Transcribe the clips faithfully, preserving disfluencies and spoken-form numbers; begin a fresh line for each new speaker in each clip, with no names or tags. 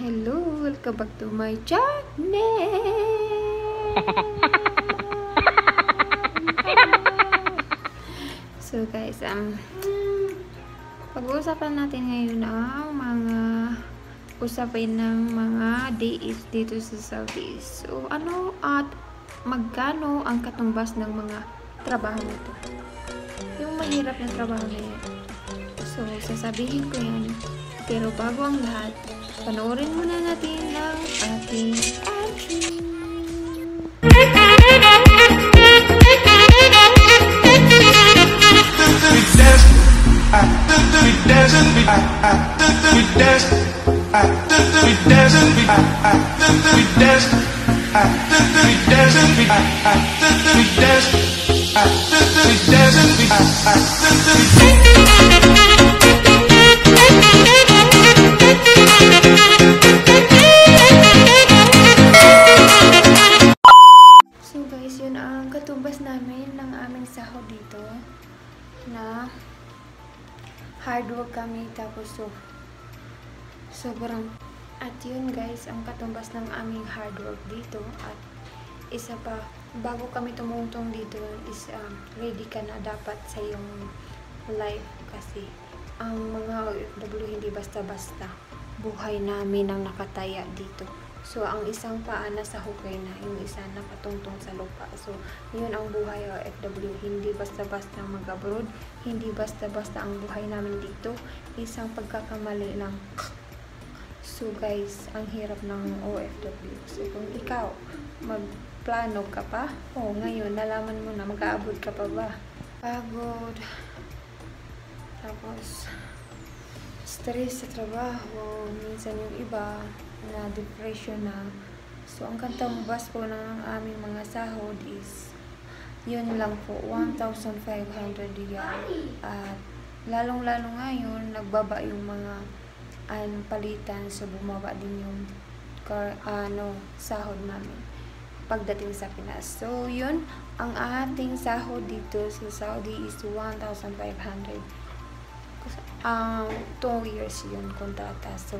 Hello, welcome back to my channel. So guys, um pag-uusapan natin ngayon ang mga usapin ng mga days dito sa Saudi. So ano at magkano ang katumbas ng mga trabaho nito? Yung mahirap na trabaho na yan. So sasabihin ko yan. Pero bago ang lahat, panoorin muna natin ang ating entry. So guys, yun ang katumbas namin ng aming sahod dito na hard work kami, tapos so sobrang at yun guys ang katumbas ng aming hard work dito. At isa pa, bago kami tumungtong dito is um, ready ka na dapat sa iyong life, kasi ang mga O F W hindi basta-basta. Buhay namin ang nakataya dito. So, ang isang paa nasa hukay na, yung isa nakatungtong sa lupa. So, yun ang buhay O F W. Hindi basta-basta mag-abroad. Hindi basta-basta ang buhay namin dito. Isang pagkakamali lang. So, guys, ang hirap ng O F W. So, kung ikaw, magplano ka pa, o oh, ngayon, nalaman mo na, mag-aabot ka pa ba? Pagod. Tapos, stress sa trabaho. Minsan yung iba, na depression na. So ang katumbas po ng aming mga sahod is yun lang po, one thousand five hundred riyal. At lalong lalo ngayon nagbaba yung mga an palitan, so bumaba din yung car, ano sahod namin pagdating sa Pinas. So yun ang ating sahod dito sa Saudi is one thousand five hundred. Um, two years yun kontrata. So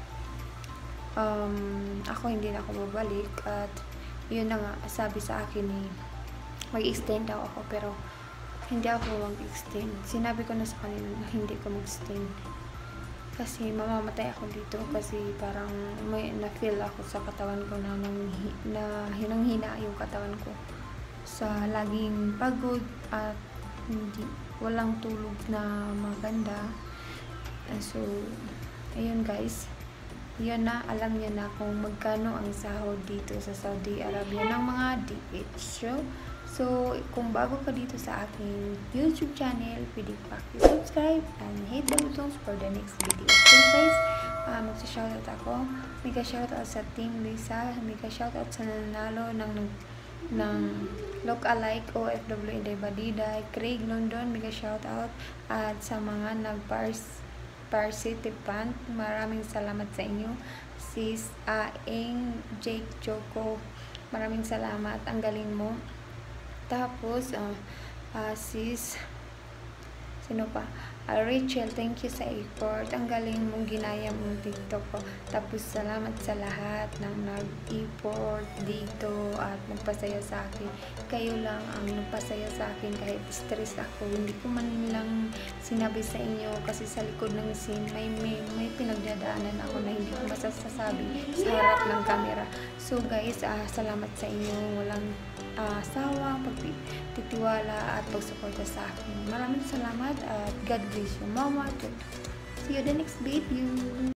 Um, ako hindi na ako babalik, at yun na nga, sabi sa akin ni eh, mag-extend daw ako, pero hindi ako mag-extend. Sinabi ko na sa kanila na hindi ko mag-extend kasi mamamatay ako dito, kasi parang may na-feel ako sa katawan ko na, nang, na hinang-hina yung katawan ko sa laging pagod at hindi, walang tulog na maganda. And so ayun guys, yun na, alam niyo na kung magkano ang sahod dito sa Saudi Arabia ng mga D H. So, so kung bago ka dito sa aking YouTube channel, pwede pa-subscribe and hit the buttons for the next video. So guys, uh, magsa-shoutout ako. Mega shoutout sa Team Lisa. Mega shoutout sa nanalo ng ng look-alike O F W Inday Badida, Craig London. Mega shoutout. At sa mga nag-pars participant, maraming salamat sa inyo. Sis Aing Jake Choco, maraming salamat, ang galing mo. Tapos uh, uh, sis sino pa? Uh, Rachel, thank you sa effort, ang galing mong ginaya mong TikTok ko. Tapos salamat sa lahat ng nag-effort dito at nagpasaya sa akin. Kayo lang ang nagpasaya sa akin kahit stress ako. Hindi ko man lang sinabi sa inyo kasi sa likod ng scene may, may, may pinagdadaanan ako na hindi ko masasabi sa harap ng camera. So guys, uh, salamat sa inyo. Walang uh, sawang pagtitiwala at pagsuporta sa akin. Maraming salamat at God bless you, Mama. See you the next video.